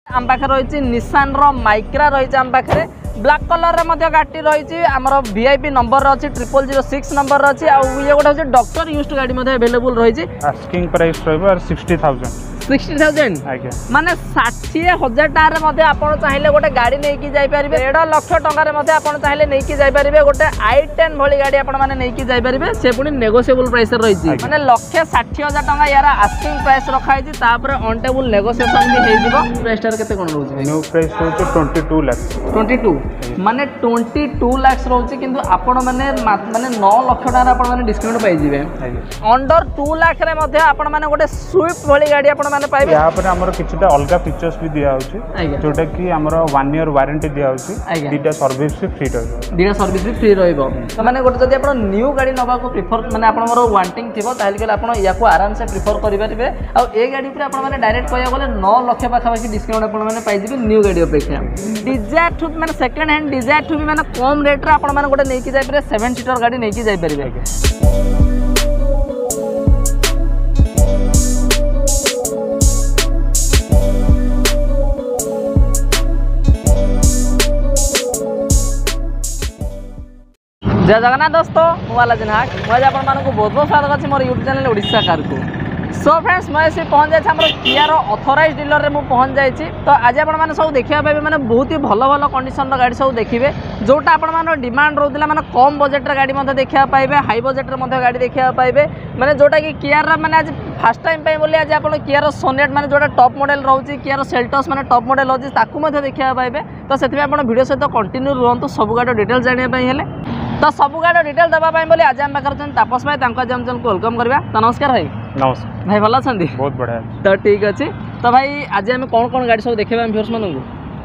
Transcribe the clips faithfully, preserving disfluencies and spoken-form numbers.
आम पाखे रही निशान रो माइक्रा रही आम पाखे ब्लैक कलर रे गाड़ी रही आमर वीआईपी नंबर अच्छी ट्रिपल जीरो सिक्स नंबर अच्छी ये गोटे हूँ डॉक्टर यूज्ड गाड़ी अवेलेबल रही आस्किंग प्राइस रही सिक्सटी थाउजेंड सिक्सटी थाउजेंड माने षाठी हजार टाइम आप चाहिए गोटे गाड़ी नहीं जापर डेढ़ लक्ष टकर चाहिए नहीं जापर गोटे आई टेन भाई गाड़ी आपकी जापर से पुणी नेगोशिएबल प्राइस रही मैंने लक्षे षाठी हजार टाँग यार आस्किंग प्राइस रखाई ऑन टेबल नेगोशिएशन भी हो प्राइस केते कोन रहउछि न्यू प्राइस रहउछि twenty two lakh twenty two माने ट्वेंटी टू लाख रहउछि किंतु आपण माने माने नौ लाख टाका आपण माने डिस्काउंट पाई जिवे अंडर टू लाख रे मध्ये आपण माने गोटे स्विफ्ट भली गाड़ी आपण माने पाइबे यहाँ पर हमर किछटा अलगा फीचर्स भी दिया होछि जोटा कि हमर वन ईयर वारंटी दिया होछि दीटा सर्विस भी फ्री रहबो दीटा सर्विस भी फ्री रहबो तो माने गोटे जदि आपण न्यू गाड़ी नबा को प्रेफर माने आपण मोर वांटिंग थिबो ताहले के आपण या को आराम से प्रेफर करि परिबे आ ए गाड़ी पर आपण माने डायरेक्ट कहया बोले नौ लाख पाखा पाखी डिस्काउंट आपण माने पाई जिबे न्यू गाड़ी अपेक्षा डिजायर टू माने सेकंड हैंड डिजायर टू भी माने कम रेट रे आपण माने गोटे नै कि जाय परबे सेवन सीटर गाड़ी नै कि जाय परबे जय जगन्नाथ दोस्तों मुला जिनाक मुझे आपको बहुत बहुत स्वागत अच्छी मोर यूट्यूब चैनल ओडिशा कार को सो फ्रेंड्स मैं आसी पहुँच जाए आम कियार ऑथराइज डीलर रे मु पहुँच जाइए तो आज आप सब देखा पाए मैंने बहुत ही भल भल कंडीशन गाड़ी सब देखिए जोटा आप डिमांड रोला मैंने कम बजेट गाड़ी देखा पाइबे हाई बजेट गाड़ी देखा पाइबे मैंने जोटा कि कियार मैंने आज फास्ट टाइम पे बोली आज आप कियार सोनेट मैंने जोटा टॉप मॉडल रोचे कियार सेल्टस मैंने टॉप मॉडल रोचे ताकू देखा पाइबे तो से वीडियो सहित कंटिन्यू रुहतु सब गाड़ी डिटेल्स जानापी तो सब गाड़ी डिटेल देवाई बोली आज आम पाखे तापस भाई आज आम वेलकम करवा तो नमस्कार भाई नमस्कार भाई भल अच्छा बहुत बढ़िया तो ठीक अच्छे तो भाई आज आम कौन कौन गाड़ी सब देखा व्यूअर्स मानू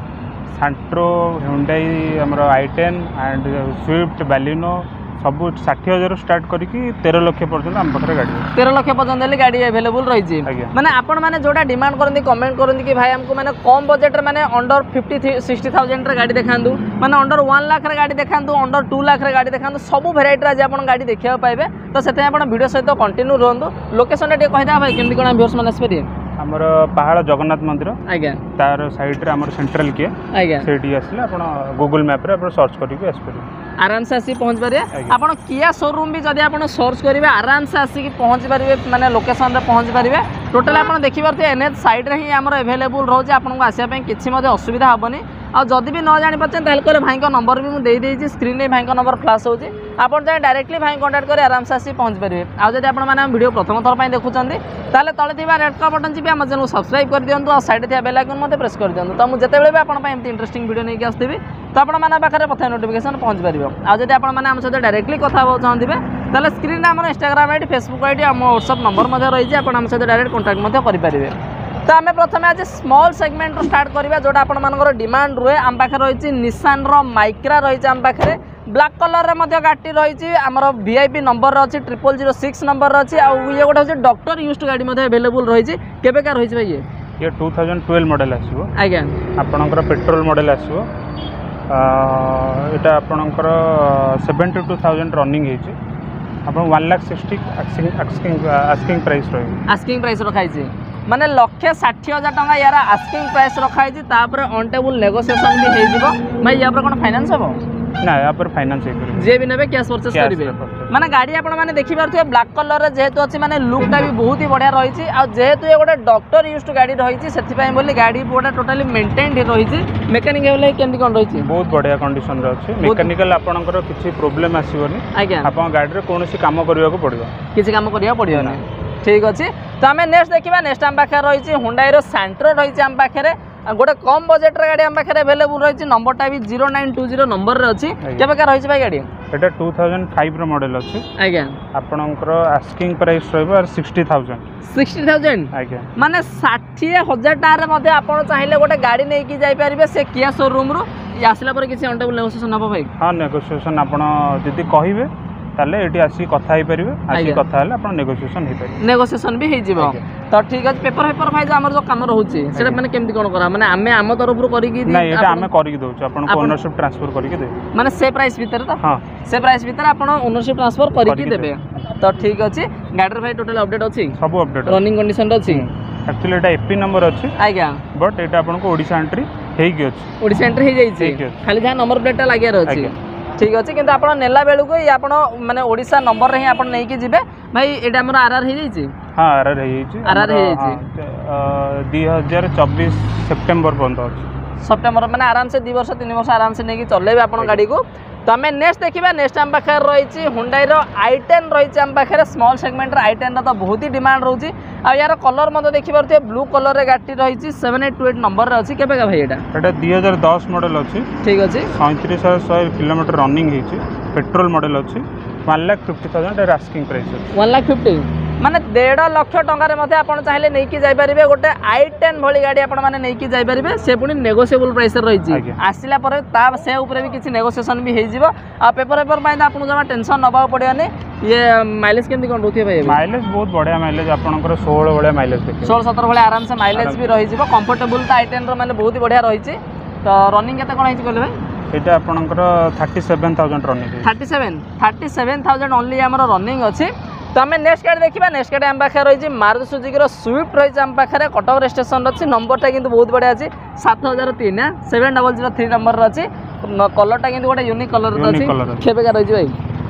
सांट्रो हुंडई हमर I ten and Swift Baleno सब षाठी हजार स्टार्ट करके तेरह लाख पर्यटन आम पाखे गाड़ी तेरह लाख पर्यटन गाड़ी अवेलेबल रही मैंने आपण मैंने जोटा डिमांड करते कमेंट करते कि भाई हमको मैंने कम बजेट मैंने अंडर फिफ्टी सिक्सटी थाउजेंड गाड़ी देखा मैंने अंडर वन लाख गाड़ी देखा अंडर टू लाख गाड़ी देखा सब भेराइटी आज आप गाड़ी देखा पाइबे तो से वीडियो सहित कंटिन्यू रुहतु लोकेशन कहीदा भाई केमती कौन व्यूअर्स मैंने आसपारे आमर पहाड़ जगन्नाथ मंदिर आज्ञा तार साइड रे आमर सेंट्रल किए आज्ञा सेठी आसले आपण गूगल मैप रे आपण सर्च करके आसपारे आराम से आसी पहुँच पारे आपण किया शोरूम भी जब आप सर्च करेंगे आराम से आसिक पहुँच पारे माने लोकेशन रे पहुँच पारे टोटाल आप देखिए एनएच साइड रे ही आमर अवेलेबल रोचे आपको आसापी किसी असुविधा हेनी और जदि भी न जानी पार्चे कहले भाई नंबर भी मुझे स्क्रीन में भाई नंबर फ्लाश होची आप डायरेक्टली भाई कंटाक्ट कर आराम से आसी पहुँच पारे आदि आपने वीडियो प्रथम थर पर देखुं ताले तले थी रेड कलर बटन जी आम चैनल सब्सक्राइब कर दिखाँ और साइड थी बेल आइकन मत प्रेस कर दिखाँ तो मुझे भी आपको इंटरेस्टिंग वीडियो नहीं आसती तो आपने पाखे प्रथम नोटिफिकेशन पहुँच पार आदि आपने सहित डायरेक्टली कथा चाहते हैं स्क्रीन में आम इंस्टाग्राम आईडी फेसबुक आईडी आम व्हाट्सएप नंबर रही है आप सहित डायरेक्ट कंटाक्ट करेंगे तो आम प्रथम आज स्मॉल सेगमेंट स्टार्ट करवा जोटा आपर डिमांड रुए आम पाखे रही निशान रो माइक्रा रही आम पाखे ब्लैक कलर रे गाड़ी रही आमर वीआईपी नंबर अच्छी ट्रिपल जीरो सिक्स नंबर अच्छी ये गोटे हूँ डॉक्टर यूज्ड गाड़ी अवेलेबल रही केबेका रही भाई ये ये टू थाउजेंड ट्वेल्व मॉडल आसो आज्ञा आपणकर पेट्रोल मॉडल आसो यहाँ आपणकर सेवेन्टी टू थाउजेंड रनिंग है आप one lakh sixty asking price रही आस्किंग प्राइस रखाई माने लक्षे षाठी हजार टाँग यार आस्किंग प्राइस रखाई ऑन टेबल नेगोशिएशन भी हो भाई या कौन फाइनेंस हम ना या पर फाइनेंस जे भी नेबे कैश परचेस करेंगे माने गाड़ी आपण माने देखि पारथि ब्लैक कलर रे जेहेतु अछि माने लुकटा भी बहुत ही बढ़िया रही आ जेहेतु ये गोटे डॉक्टर यूज्ड गाड़ी रही सेति पई बोली गाड़ी पूरा टोटली मेंटेन्ड रही मेकानिक वाले केमती कोन रही बहुत बढ़िया कंडीशन रे अछि मेकानिकल आपनकर किछि प्रॉब्लम आसीबनी आज्ञा आपन गाड़ी रे कोनोसी काम करबा को पड़िबो किछि काम करिया पड़ियो ना ठीक अच्छे तो आम नेक्स्ट देखा नेक्स्ट आम पाखे रही हुंडाई सैंट्रो रही आम पाखे गोटे कम बजेट गाड़ी आम पाखे अवेलेबल रही नंबरटा भी zero nine two zero number अच्छी केबेका रही भाई गाड़ी एटा टू थाउजेंड फाइव रो मॉडल अछि आज्ञा आपनकर आस्किंग प्राइस रहबो सिक्सटी थाउजेंड सिक्सटी थाउजेंड आज्ञा माने षाठी हजार टारे मध्ये आपण चाहिए गोटे गाड़ी नहीं कि जाई परिबे से किया शोरूम रो आसला पर किसी ऑन टेबल नेगोशिएशन हबो भाई हां नेगोशिएशन आपण जदी कहिबे ताले एटी आसी कथा ही परिबे आसी कथा हले आपण नेगोशिएशन ही परिबे नेगोशिएशन भी हे जिवो तो ठीक अछि पेपर पेपर भाई जो हमर जो काम रहउची सेटा माने केमती कोन करा माने आमे आम तरफ रो करी कि नहीं एटा आमे करी कि दोछ आपण को ओनरशिप ट्रांसफर करी कि दे माने से प्राइस भीतर तो हां से प्राइस भीतर आपण ओनरशिप ट्रांसफर करी कि देबे तो ठीक अछि गाडी रे भाई टोटल अपडेट अछि सब अपडेट रनिंग कंडीशन अछि एक्चुअली एटा एपी नंबर अछि आज्ञा बट एटा आपन को ओडिसा एंट्री हेगी अछि ओडिसा एंट्री हे जाई खाली जहाँ नंबर प्लेटा लागियार अछि ठीक अच्छे किंतु आप नेला बेलू को आप माने ओडिशा नंबर रे ही आप नहीं कि जिबे भाई एटा हमर आरआर हे जाई हां आरआर हे जाई आरआर हे जाई दो हज़ार चौबीस सितंबर पर्यंत अछि सितंबर माने आराम से दो वर्ष तीन वर्ष आराम से नहीं कि चलेबे आपन गाड़ी को तो आम नेक्स्ट देखा नेक्स्ट आम पाखे रही हुंडई आई टेन रही आम पाखे स्मॉल सेगमेंट आई टेन तो बहुत ही डिमांड रोचे आ यार कलर मत देखिए ब्लू कलर रे गाड़ी रही seven eight two eight number रे अच्छी केबे का भाई एटा एटा दो हज़ार दस मॉडल अछि ठीक अछि सैंतीस हज़ार सौ किलोमीटर रनिंग हेछि पेट्रोल मॉडल अछि वन लाख फिफ्टी थाउजेंड एटा आस्किंग प्राइस अछि वन लाख फिफ्टी माने डेढ़ लक्ष टंकार मध्य आप चाहिए नहीं कि जाई परिबे गोटे आई टेन भली गाड़ी आपण माने नहीं कि जाई परिबे से पुनी नेगोशिएबल प्राइस रही आसिला पर ता से ऊपर भी किसी नेगोशिएशन भी हे जिवो आ पेपर पेपर पाइन आपन जमा टेंशन नबा पड़ियानी ये माइलेज केमती कोन रहथि भाई माइलेज बहुत बढ़िया माइलेज आपनकर सोलह बढ़िया माइलेज देखि सोलह सत्रह भले आराम से माइलेज भी रही जिवो कंफर्टेबल तो आई टेन रो माने बहुत ही बढ़िया रही छि तो रनिंग केते कोन हेछि कहले भाई एटा आपनकर सैंतीस हज़ार रनिंग सैंतीस सैंतीस हज़ार ओनली हमर रनिंग अछि तो आम नेक्स्ट गाड़ी देखा नेक्स्ट गाड़ी आम पाखे रही मारुति सुजुकी स्विफ्ट रही आम पाखे कटक रजिस्ट्रेशन अच्छी नंबरटा किंतु बहुत बढ़िया अच्छी सात हजार तीन seven double zero three number अच्छी कलरटा किंतु गोटे यूनिक कलर अच्छी केबेका रही भाई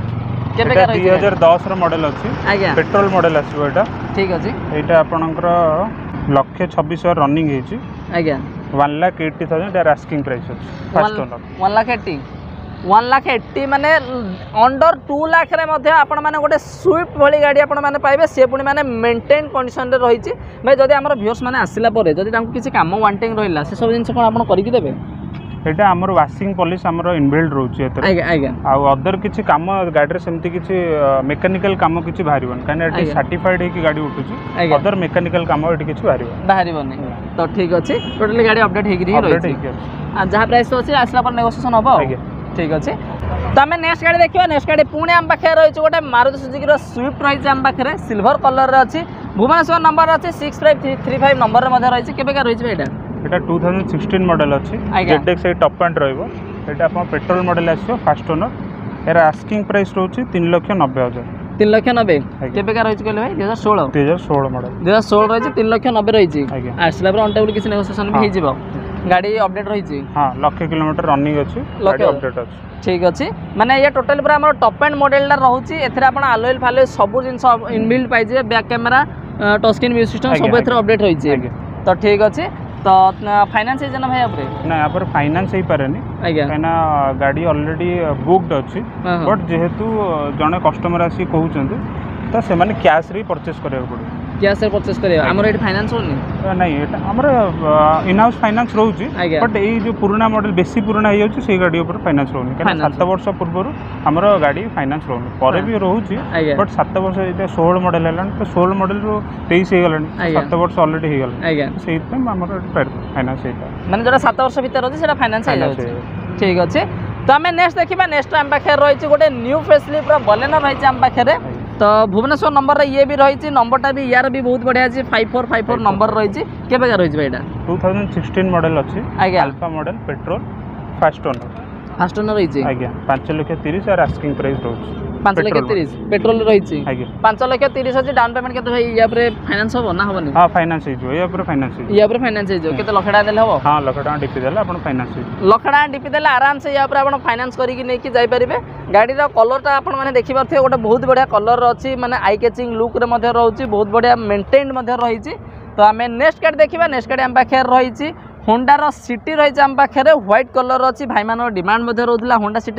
केबेका रही दो हज़ार दस रो मॉडल अच्छी आज्ञा पेट्रोल मॉडल आसीबो एटा ठीक अछि एटा आपनकर लक्ष्य छब्बीस हजार रनिंग हेछि आज्ञा वन लाख एट्टी थाउजेंड एटा आस्किंग प्राइस अछि first owner one lakh eighty one lakh eighty माने अंडर टू लाख रे मध्य आपण माने गोटे स्विफ्ट भली गाड़ी आपण माने पाइबे से पुणी माने मेंटेन कंडीशन रे रही भाई जदि आमर व्यूअर्स माने आसिला परे जदि तांको किसी काम वांटिंग रहिला से सब जिंस कोन आपण करि देबे एटा हमर वाशिंग पॉलिश हमर इनबिल्ड रहउची एतरे आज्ञा आज्ञा आ अदर किछि काम गाड़ी रे सेमति किछि मेकानिकल काम किछि बाहरिबन काने एटी सर्टिफाइड हे कि गाड़ी उठुची अदर मेकानिकल काम एटी किछि बाहरिबन बाहरिबन तो ठीक अछि टोटली गाड़ी अपडेट हे कि रही आ जहा प्राइस अछि आसला पर नेगोशिएशन होबो आज्ञा ठीक अच्छे तो आम नेक्स्ट गाड़ी देखिए नेक्स्ट गाड़ी पुणे आम पाखे रही गोटे मारुति सुजुकी स्विफ्ट रही आम पाखे सिल्वर कलर अच्छी भुवनेश्वर नंबर अच्छी six five three five number रही केबेका रही एटा एटा टू थाउजेंड सिक्सटीन मॉडल अच्छी जेडएक्स टॉप एंड रहिबो एटा अपन पेट्रोल मॉडल आसीबो फास्ट ओनर एरा आस्किंग प्राइस रहउची तीन लाख नब्बे हजार तीन लाख नब्बे केबेका रही कहले भाई दो हज़ार सोलह दो हज़ार सोलह मॉडल दो हज़ार सोलह रही तीन लाख नब्बे रही आसला पर ऑन टेबल किसी नेगोशिएशन भी हो गाड़ी अपडेट रही हाँ लाख किलोमीटर रनिंग अच्छी गाड़ी अपडेट अच्छी ठीक अच्छे माने ये टोटल पूरा हमर टॉप एंड मॉडलटा रोचे एथरे आपण आलोइल फालोइल सब जिंस इनबिल्ड पाइजे back camera touch screen music system सब एथरे अपडेट रही तो ठीक अच्छे तो फाइनेंस है ना भाई आपरे ना यहाँ पर फाइनेंस ही पारेनी कहीं गाड़ी ऑलरेडी बुक्ड अच्छी बट जेहेतु जड़े कस्टमर आसी कहते तो से मैंने कैश रे परचेस करा पड़े कैश रे परचेस करिया हमर एट फाइनेंस होनी नहीं एटा हमर इन हाउस फाइनेंस रहउची बट ए जो पुराना मॉडल बेसी पुराना हे जाउची से गाड़ी ऊपर फाइनेंस रहउनी कारण सात वर्ष पूर्व हमर गाड़ी फाइनेंस रहउनी परे भी रहउची बट सात वर्ष एटा सोलह मॉडल हलान तो सोलह मॉडल रो तेईस हे गलान सात वर्ष ऑलरेडी हे गलान सेहि पे हमर फाइनेंस हेता माने जरा सात वर्ष भीतर रहउची सेटा फाइनेंस हे जाउची ठीक अछि तो आम नेक्स्ट देखा नेक्स्ट आम पाखे रही गोटे न्यू फेसलिफ्ट बलेनो रही आम पाखे तो भुवनेश्वर नंबर रे ये भी रही नंबरटा भी यार भी बहुत बढ़िया अच्छी five four five four number रही केबेका रही भाई टू थाउजेंड सिक्सटीन मॉडल अच्छी आज्ञा Alpha model petrol first owner first owner रही आज्ञा पाँच लाख तीस और आस्किंग प्राइस रहउची पाँच लाख तीस पेट्रोल रही पाँच लाख तीस अच्छी डाउन पेमेंट केते भाई या पर फाइनेंस हो ना होबनी हां फाइनेंस हे जो या पर फाइनेंस हे या पर फाइनेंस हे जो केते लाख टाका देले हो हां लाख टाका डीपी देले अपन फाइनेंस हे लाख टाका डीपी देले आराम से या पर अपन फाइनेंस करी कि नै कि जाई परिबे गाड़ी रो कलरटा अपन माने देखि परथे गोटे बहुत बढ़िया कलर अछि माने आई कैचिंग लुक रे मध्ये रहउची बहुत बढ़िया मेंटेन्ड मध्ये रहिची तो आमे नेक्स्ट गाड़ी देखिबा नेक्स्ट गाड़ी हम पाखे रहिची होंडा रो सिटी रही आम पाखे व्हाइट कलर अच्छी भाई मान डिमांड रोला होंडा सिटी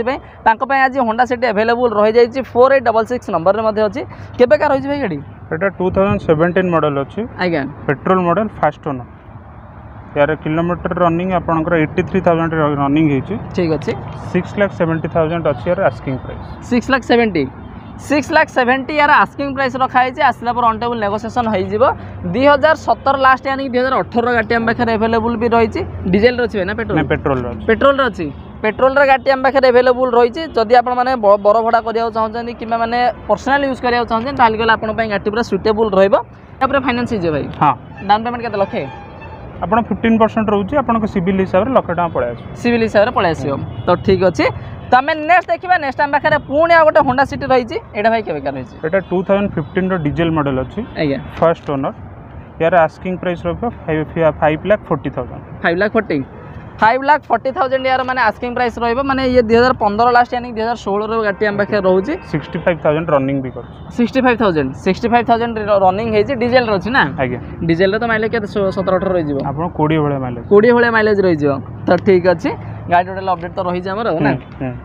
आज होंडा सिटी अवेलेबल रही जाइए four eight double six number में अच्छी केबेका रही भाई गाड़ी एटा टू थाउजेंड सेवेंटीन मॉडल अच्छी आज्ञा पेट्रोल मॉडल फास्ट ओनर यार किलोमीटर रनिंग आपनकर एट्टी थ्री थाउजेंड रनिंग हेची ठीक अच्छे सिक्स लाख सेवेंटी थाउजेंड अच्छी यार asking price six lakh seventy six lakh seventy यार आस्किंग प्राइस रखाई आसला पर ऑन टेबल नेगोशिएशन हो दुई हजार सतर लास्ट यानी दुई हजार अठर गाड़ी आम पाखे अवेलेबल भी रही डीजेल रही ना पेट्रोल पेट्रोल पेट्रोल अच्छी पेट्रोल गाड़ी आम पाखे अवेलेबल रही जदि आप बर भड़ा करा चाहते कि मैंने पर्सनाल यूज करा चाहते ताल आपंपाई गाड़ी पूरा सुटेबल रहा फाइनेंस हो भाई हाँ डाउन पेमेंट के लक्षे आपन फिफ्टीन परसेंट रोचे आपन सिविल हिसाब से लक्ष टाका पड़े आस सिविल हिसाब से पड़े आसो तो ठीक अच्छे तो आम नेक्स्ट देखा नेक्स्ट आम पाखे पुणी आ गोटे होंडा सिटी रही है भाई केबेका रही एटा टू थाउजेंड फिफ्टीन रो डीजल मॉडल अच्छी आज्ञा फर्स्ट ओनर यार आस्किंग प्राइस रहिबो five lakh forty thousand five lakh forty five lakh forty thousand यार माने आस्किंग प्राइस रहिबो माने ये दो हज़ार पंद्रह लास्ट यानी दो हज़ार सोलह रो गाटी हम पाखे रहउची सिक्सटी फाइव थाउजेंड रनिंग भी कर sixty five thousand sixty five thousand running हेजी डीजल रो छी ना आगे डीजल रे तो माइलेज के सत्रह अठारह रहि जिवो आपन ट्वेंटी भले माइलेज ट्वेंटी भले माइलेज रहि जिवो तो ठीक अछि गाड़ी टोटल अपडेट तो रहि जे हमर ना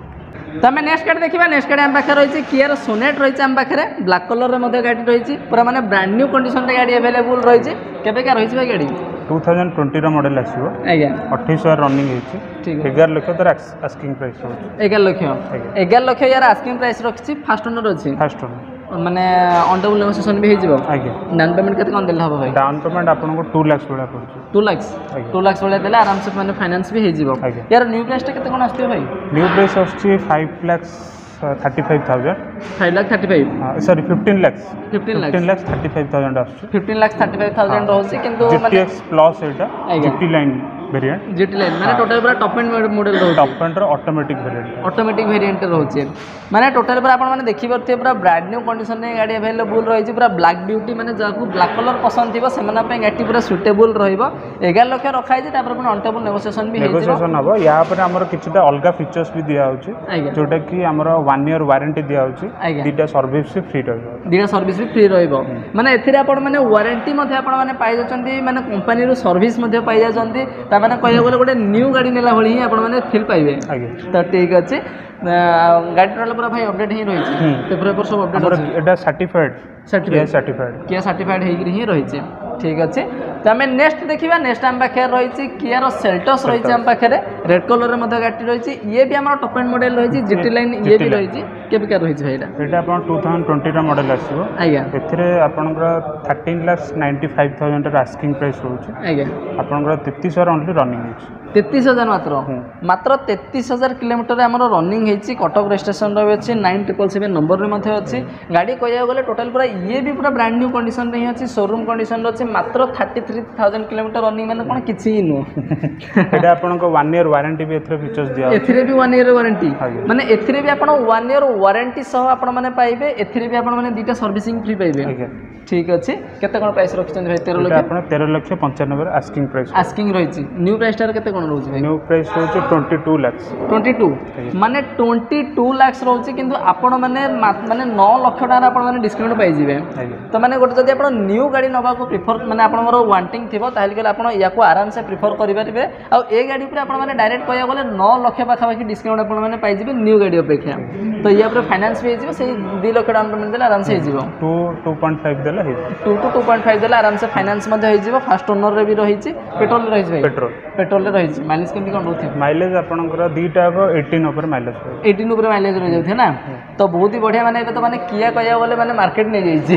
तो आम नेक्स्ट गाड़ी देखा नेक्स्ट गाड़ी आम पाखे रही कियर सोनेट रही आम पाखे ब्लाक कलर में गाड़ी रही पूरा माने ब्रांड न्यू कंडीशन रे गाड़ी अवेलेबल रही केबे का रही गाड़ी टू थाउजेंड ट्वेंटी रो मॉडल आसीबो आज्ञा अट्ठाईस हजार रनिंग हेछि ठीक है ग्यारह लाख तर आस्किंग प्राइस रहउछि ग्यारह लाख ग्यारह लाख यार आस्किंग प्राइस रखछि फास्ट ओनर अछि फास्ट ओनर माने ऑन टेबल नेगोशिएशन भी हे जिवो आज्ञा डाउन पेमेंट केते कोन देले हबो भाई डाउन पेमेंट आपन को टू लाख वाला पड़छ टू लाख टू लाख वाला देले आराम से माने फाइनेंस भी हे जिवो यार न्यू प्राइस केते कोन आस्थियो भाई न्यू प्राइस आछि five lakh thirty five thousand five lakh thirty five sorry fifteen lakh fifteen lakh fifteen lakh thirty five thousand आछि fifteen lakh thirty five thousand रहउछि किंतु माने जीटीएक्स प्लस एटा GT line variant GT line माने टोटल पूरा टॉप एंड मॉडल रहउछि top end रो automatic variant automatic variant रहउछि माने टोटल पूरा आपण माने देखि परथे पूरा ब्रांड न्यू कंडीशन रे गाड़ी अवेलेबल रहिछि पूरा ब्लैक ब्यूटी माने जाकू ब्लैक कलर पसंद थिबो सेमना पे गाड़ी पूरा सुटेबल रहइबो ग्यारह लाख रखा है तापर पुन ऑन टेबल नेगोशिएशन भी हे नेगोशिएशन हबो या पर हमर किछटा अलगा फीचर्स भी दिया होछि जोटा कि हमर वन ईयर वारंटी दिया होछि दीटा सर्विस भी फ्री रहइबो दीटा सर्विस भी फ्री रहइबो माने एथिरे आपण माने वारंटी मध्ये आपण माने पाइ जचंती माने कंपनी रो सर्विस मध्ये पाइ जाचंती ता माने कहय गेले गोटे न्यू गाड़ी नेला भली ही आपण माने फील पाइबे तो ठीक अछि गाड़ी टोटल पूरा भाई अपडेट ही रही छै पेपर पेपर सब अपडेट अछि एटा सर्टिफाइड सर्टिफाइड सर्टिफाइड किया सर्टिफाइड हे ही रही छै ठीक अछि तो आम नेक्स्ट देखा नेक्स्ट आम पाखे रही कियर सेल्टस रही आम पाखे रेड कलर में गाड़ी रही ये भी आम टॉप एंड मॉडल रही जीटी लाइन ये भी रही केबे रही भाई एटा टू थाउजेंड ट्वेंटी रो मॉडल आसीबो आज्ञा एथिरे आपनकर thirteen lakh ninety five thousand रो आस्किंग प्राइस होछि आज्ञा आपनकर तैंतीस हजार ओनली रनिंग होछि तैंतीस हजार मात्र मात्र तैंतीस हजार किलोमीटर आम रनिंग होती कटक स्टेशन रे अच्छी नाइन ट्रिपल सेवेन नंबर में अच्छी गाड़ी कह गले टोटाल पूरा ये भी पूरा ब्रांड न्यू कंडीशन रे अच्छी शोरूम कंडीशन अच्छी मात्र thirty three thousand kilometre running मैंने कौन किसी ही नुह एटा आपनको वन ईयर वारंटी भी एथरे फीचर्स दिया एथिरे भी वन ईयर वारंटी माने एथिरे भी आपण वन ईयर वारंटी सह आपण माने पाइबे एथिरे भी आपण माने दीटा सर्विसिंग फ्री पाइबे ठीक अच्छे केते कोन प्राइस रखिछन भाई तेरह लाख आपण तेरह लाख पंचानवे आस्किंग प्राइस आस्किंग रहिछि न्यू प्राइस टार केते कोन रहउछि भाई न्यू प्राइस रहउछि twenty two lakh twenty two माने ट्वेंटी टू लाख रहउछि किंतु आपण माने माने नौ लाख टार आपण माने डिस्काउंट पाइ जिवे तो माने गोटे जदि आपण न्यू गाड़ी नबा को प्रिफर माने आपण मोर वांटिंग थिबो ताहले गेले आपण या को आराम से प्रिफर करि परिबे आ ए गाड़ी पर आपण माने डायरेक्ट कहया गले नौ लाख पाखा पाखी डिस्काउंट आपण माने पाइ जिवे न्यू गाड़ी अपेक्षा तो या पर फाइनेंस भी जिवो से दो लाख डाउन पेमेंट देला आराम से हे जिवो टू टू पॉइंट फाइव देला हे two two two point five देला आराम से फाइनेंस मध्ये हे जिवो फास्ट ओनर रे भी रहिछि पेट्रोल रे रहिछि भाई पेट्रोल पेट्रोल रे रहिछि माइलेज केमति कोन रहथि माइलेज आपनकर दीटा को अठारह ऊपर माइलेज अठारह ऊपर माइलेज रहि जाउथे ना तो बहुत ही बढ़िया माने तो माने किया कहया गले माने मार्केट नै जाइछि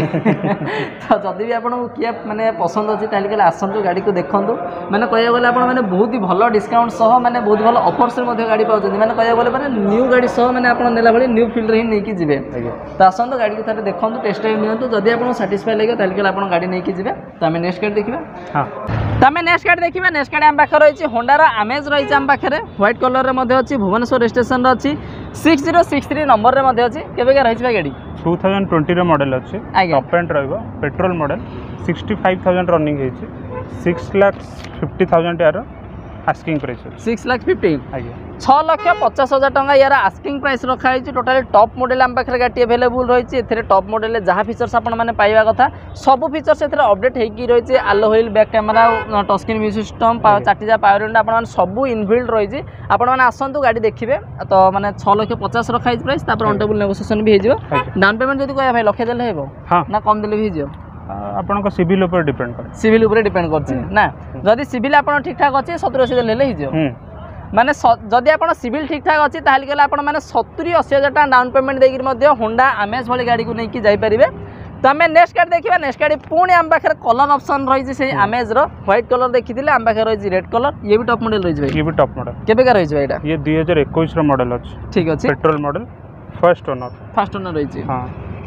तो जदि भी आपण किया माने पसंद अछि ताले गेले आसंतु गाड़ी को देखंतु माने कहया गले आपण माने बहुत ही भलो डिस्काउंट सह माने बहुत भलो ऑफर्स रे मध्ये गाड़ी पाउछन माने कहया गले माने न्यू गाड़ी सह माने आपण नेला भली न्यू फील्ड रे ही नै कि जिवे तो आसंतु गाड़ी को थारे देखंतु टेस्ट ड्राइव नियंतु जदि आपण सैटिस्फाई लागो ताले गेले आपण गाड़ी नै कि जिवे तो हमें नेक्स्ट गाड़ी देखिबा हां तो हमें नेक्स्ट गाड़ी देखिबा नेक्स्ट गाड़ी हम पाखे रही होंडा रो अमेज रही हम पाखे व्हाइट कलर रे मध्ये अछि भुवनेश्वर स्टेशन रो अछि six zero six three number रे मध्ये अछि केबे का रही गाड़ी टू थाउजेंड ट्वेंटी रो मॉडल अछि टॉप एंड रहइबो petrol model sixty five thousand running हेछि सिक्स लाख फिफ्टी थाउजेंड यार asking price six lakh fifty आज्ञा छह लाख पचास हजार टंका यार आस्किंग प्राइस रखा है टोटाली टॉप मॉडल आम पाखे गाड़ी अवेलेबल रही है टॉप मॉडल जहाँ फीचर्स आपण मैंने पाइबा कथा सब फीचर्स अपडेट होगी रही है alloy wheel back camera touch screen music system चार्टिजा पावर विंडो आपण सब इनबिल्ड रही है आपण मैंने आसतु गाड़ी देखिए तो मैंने छह लाख पचास रखा है प्राइस ऑन टेबल नेगोशिएशन भी हो डाउन पेमेंट जब कह भाई लक्षे देले हो ना कम देले भी हो आपन सिविल ऊपर डिपेंड कर सिविल ऊपर डिपेंड करछि ना जदि सिविल आपन ठीक ठाक अछि सत्तर अस्सी देले ही हो माने जदि आप सिविल ठीक ठाक अच्छी ताल गले आप सत्तरी अस्सी हजार टाइम डाउन पेमेंट देकर होंडा अमेज भाई गाड़ी को लेकिन जापर तो आम नेक्स्ट गाड़ी देखा नेक्स्ट गाड़ी पुणी आम पाखे कलर ऑप्शन रही है अमेज रो व्हाइट कलर देखी आम पाखे रही रेड कलर ये भी टॉप मॉडल रही है ये भी टॉप मॉडल केबे का रही है ये दुई हजार इक्कीस मॉडल अच्छी ठीक अच्छे petrol model first owner first owner रही है हाँ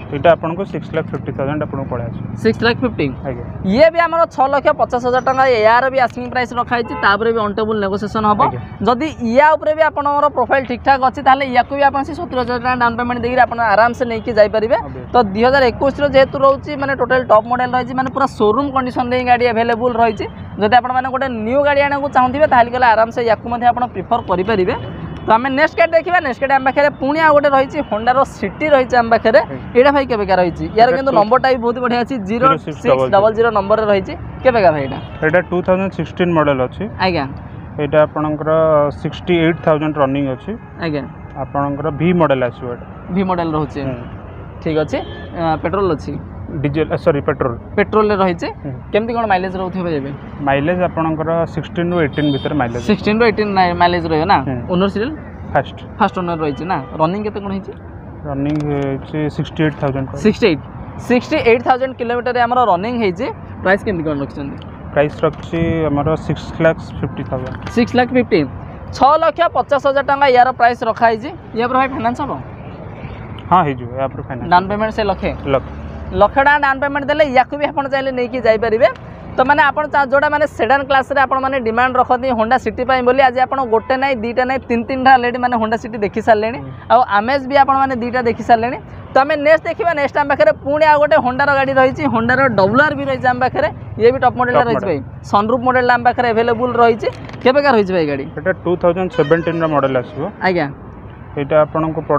এটা আপনার সিক্স লাখ ফিফটি থাউজেंड আপনার পড়ে আসবে सिक्स लाख फिफ्टी আজ্ঞা ये भी आमर छः लक्ष पचास हजार टका यार भी आस्किंग प्राइस रखाई तापर भी अनटेबल नेगोसिएशन हम जदि या उपर भी आपंकर प्रोफाइल ठीक ठाक अच्छी ताले या भी आप सत्तर हजार टका डाउन पेमेंट देकर आप आराम से नहीं जापारे तो दुई हजार एकुश जेहेतु रोचे मैंने टोटाल टॉप मॉडल रही है पूरा शोरूम कंडीशन रे गाड़ी अवेलेबल रही जब आप गोटे न्यू गाड़ी आने को चाहूँगे ताल कले आराम से या प्रिफर करेंगे तो आम नेक्स्ट गाड़ी देखा नेक्स्ट गाड़ी आम पाखे पुणी आ गए रही होंडार सिटी रही है आम पाखे यहाँ भाई केबेका रही यार कि नंबरटा भी बहुत बढ़िया अच्छी zero six double zero number रही केबेका भाई यहाँ टू थाउजेंड सिक्सटीन मॉडल अच्छी आज्ञा यहाँ आपंकर सिक्सटी एट थाउजेंड रनिंग अच्छी आज्ञा आपंकर भी मॉडल आसो भी मॉडल रोचे ठीक अच्छे पेट्रोल अच्छी डीजेल सॉरी पेट्रोल पेट्रोल रही केमती कौन माइलेज रोथे माइलेज आपंकर सिक्सटीन रु एटीन भीतर माइलेज सिक्सटीन रु एटीन माइलेज रही ना owner serial first first owner रही ना रनिंग केते कोन हिची running sixty eight thousand sixty eight sixty eight thousand kilometre हमर रनिंग हिची प्राइस केमती कोन रखछन प्राइस रखछि हमर six lakh fifty thousand six lakh fifty छः लक्ष पचास हजार टका यार प्राइस रखा है या भाई फाइनान्स हम हाँ हो या फाइनान्स डाउन पेमेंट से लक्षे लक्ष लक्ष टाँग डाउन पेमेंट देले या भी आप चाहिए नहीं कि जापारे तो मैंने आप जोड़ा मैंने सेडान क्लास रे आपण मैंने डिमांड रखती होंडा सिटी बोली आज आप गोटे ना दुईटा ना तीन तीन टा अलरेडी मैंने होंडा सिटी देखी सारे आमेज भी आप दुईटा देखी सारे तो आम नेक्स्ट देखा नेक्स्ट आम पाखे पुणी आ गए होंडार गाड़ी रही होंडार डब्ल्यूआर भी रही आम पाखे ये भी टॉप मॉडल रही भाई सनरूफ मॉडल आम पाखे अवेलेबल रही केबेका रही भाई गाड़ी ये टू थाउजेंड सेवेन्टीन मॉडल आसो आज्ञा यहाँ आपको पड़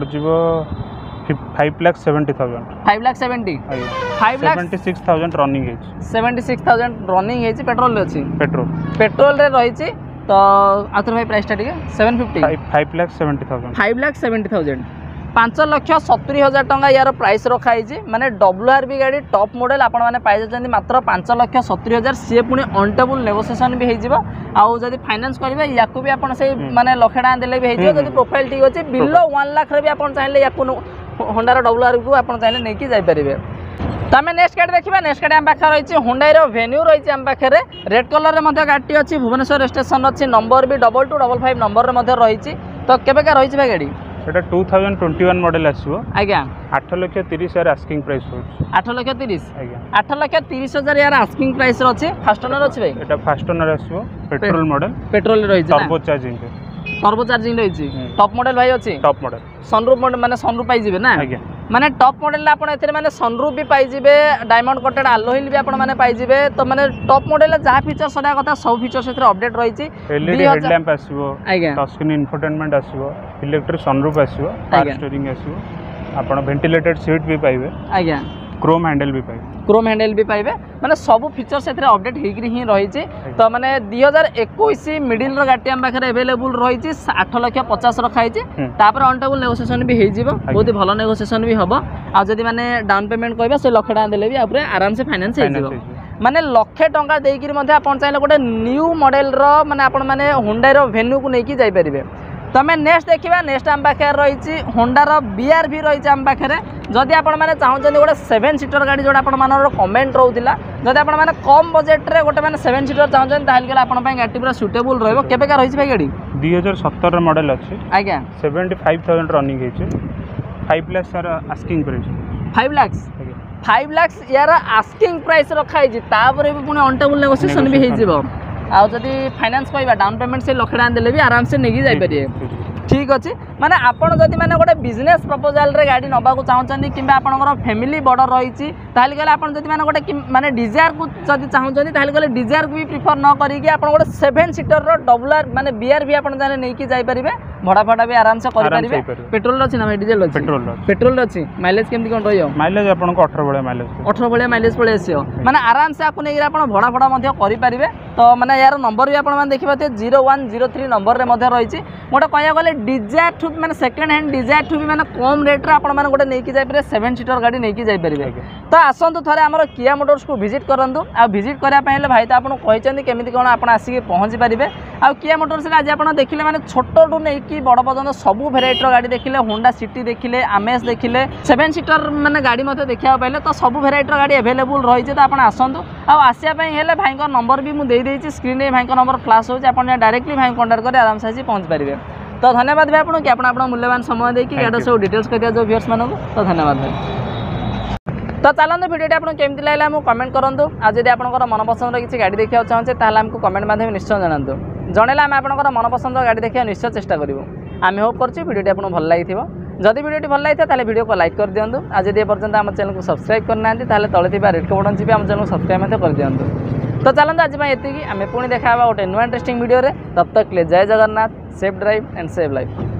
five lakh seventy thousand five lakh seventy five lakh seventy six thousand running seventy six thousand running है पेट्रोल अच्छी पेट्रोल पेट्रोल रे रही तो आउथर भाई प्राइस टे seven fifty five lakh seventy thousand five lakh seventy thousand पांच लक्ष सतुरी हजार टका यार प्राइस रखाई माने डब्ल्यूआर भी गाड़ी टॉप मॉडल आपण मैंने पाई जाती मात्र पांच लक्ष सतुरी हजार सी पुणी अनटेबल नेगोसिएशन भी हो आदि फाइनान्स करेंगे या भी आप माने लक्षे टाँग देले भी हो प्रोफाइल ठीक अच्छे बिलो वन लाख भी आप चाहिए या होंडार डब्ल्यूआर को आप चाहिए नहीं कि जापारे तो आम नेक्स्ट गाड़ी देखा नेक्स्ट गाड़ी आम पाखे रही होंडाई वेन्यू रही आम पाखे रेड कलर में गाड़ी अच्छी भुवनेश्वर स्टेशन अच्छी नंबर भी double two double five number रही तो केबेका रही भाई गाड़ी এটা two thousand twenty one model आसो आज्ञा आठ लक्ष तीस हजार आस्किंग प्राइस होची आठ लक्ष तीस आज्ञा आठ लक्ष तीस हजार यार आस्किंग प्राइस अच्छे फास्ट ओनर अच्छे भाई এটা फास्ट ओनर आसो पेट्रोल मॉडल पेट्रोल रही टर्बो चार्जिंग टर्बो चार्जिंग रही टॉप मॉडल भाई अच्छी टॉप मॉडल सनरूफ मॉडल माने सनरूफ पाई जिवे ना आज्ञा माने टॉप मॉडल आपन एथरे माने सनरूफ भी पाई जिवे डायमंड कटेड एलॉय भी आपन माने पाई जिवे तो माने टॉप मॉडल जहाँ फीचर सदा कथा सब फीचर्स एथरे अपडेट रही एलईडी हेडलैम्प आसीबो आज्ञा टच स्क्रीन इंफोटेनमेंट आसीबो इलेक्ट्रिक सनरूफ आसीबो पावर स्टीयरिंग आसीबो आपन वेंटिलेटेड सीट भी पाइबे आज्ञा क्रोम हैंडल भी पाइबे क्रोम हैंडल भी पाइबे माने सब फीचर्स एथरे अपडेट होकरी ही रही तो माने दुई हजार इक्कीस मिडिल गाड़ी आम पाखे अवेलेबल रही आठ लक्ष पचास रखाई तापर अनटेबल नेगोसिएशन भी हो बहुत भल नेगोसिएशन भी हम आदि मैंने डाउन पेमेंट कहबा से लक्ष टाँग देले भी आप आराम से फाइनान्स हो माने लक्षे टंका देकर चाहिए गोटे न्यू मॉडल माने आपण माने होंडार वेन्यू को लेकिन जापारे तो आम नेक्स्ट देखा नेक्स्ट आम पाखे रही होंडार बीआर भी रही आम पाखे जदि आपण मैंने चाहते गोटे सेवेन सीटर गाड़ी जो आप कमेंट रोला जदि आप कम बजेट रे गोटे मैंने सेवेन सीटर चाहते गाड़ी पूरा सुटेबल रेबेका रही भाई गाड़ी दुई हजार सतर मॉडल अच्छे आज्ञा seventy five thousand running five lakh sir asking price five lakhs five lakhs यार आस्किंग प्राइस रखाई भी पुणी अनटेबल नेगोसिएशन भी हो आदि फाइनान्स कहवा डाउन पेमेंट से लक्ष टाँग देले भी आराम से नहीं जापारे ठीक अच्छे माने आपण जदि माने गोटे बिजनेस प्रपोजल रे गाड़ी नबा को चाहते कि आपंकर फैमिली बड़ रही ताल गले आप जदि माने गोटे माने डिजायर को जदि चाहते ताल गले डिजायर को भी प्रिफर न करिके आपण गोटे सेवेन सीटर रो डब्ल्यूआर माने बीआर भी आपण जाने नहीं कि जाई परिबे भड़ा फड़ा भी आराम से करि परिबे पेट्रोल अछि ना भाई डीजल अछि पेट्रोल पेट्रोल अछि माइलेज केमति कोन रहियो माइलेज आपण को अठारह बळे माइलेज अठारह बळे माइलेज पळे आसियो माने आराम से आपन एगिरा आपण भड़ा फड़ा मध्ये करि परिबे तो माने यार नंबर भी आपण मान देखिबा ते zero one zero three number रे मध्ये रहिछि मोटा कहया गले डिजायर ठु माने सेकंड हैंड डिजायर ठु भी माने कम रेट रे आपण माने गोटे नै कि जाय परिबे सेवेन सीटर गाड़ी नै कि जाय परिबे तो आसंतु थरे हमर किया मोटर्स को विजिट करंतु आ विजिट करिया पहिले भाई त आपण कहिचंदी केमिति कोन आपण आसी के पहुंची परिबे आ किया मोटर्स रे आज आपण देखिले माने छोटो टु नै कि बड़ पर्यंत सब भेराइटी रो गाड़ी देखिले होंडा सिटी देखिले आमेज देखिले सेवेन सीटर माने गाड़ी मते देखिया पाइले तो सब भेराइटी रो गाड़ी अवेलेबल रही छै त आपण आसंतु आ आसिया पई हेले भाई को नंबर भी मु दे देछि स्क्रीन रे भाई को नंबर फ्लैश हो छै आपण डायरेक्टली भाई कांटेक्ट कर आराम से आसी पहुंच परिबे तो धन्यवाद भाई आपको कि आप मूल्यवान समय देखिए गाड़ी सब डिटेल्स कर दिया जो व्यूअर्स मानक तो धन्यवाद भाई। तो चलते भिडियो आपको केमती लगे मुझे कमेंट करूँ आ जब आपंकर मनपसंद किसी गाड़ी देखा चाहे ताल आमको कमेंट माध्यम निश्चय जनातु जनइले आम आपंकर मनपसंद गाड़ी देखा निश्चय चेष्टा करूँ आम होप कर भिडियो आपको भल लगी जदि भिडियो भल लगी था भिडियो को लाइक कर दिंतु आ जब एपर्तंत आम चैनल को सब्सक्राइब करना तले थी रेड बटन जी आम चैनल को सब्सक्राइब कर दिंतु तो चलते आज ये आम पुणी देखा गोटे नुआ इंटरेस्टिंग वीडियो तब तक ले जय Jagannath safe drive and save life.